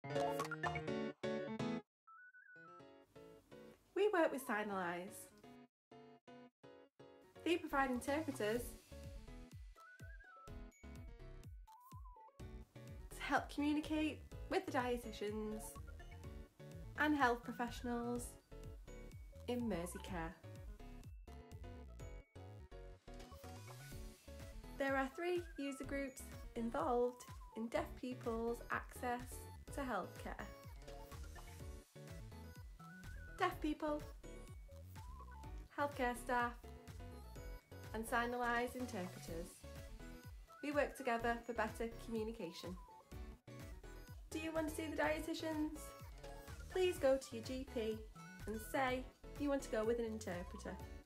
We work with Signalise. They provide interpreters to help communicate with the dietitians and health professionals in Merseycare. There are 3 user groups involved in deaf people's access to healthcare. Deaf people, healthcare staff and Signalise interpreters. We work together for better communication. Do you want to see the dietitians? Please go to your GP and say you want to go with an interpreter.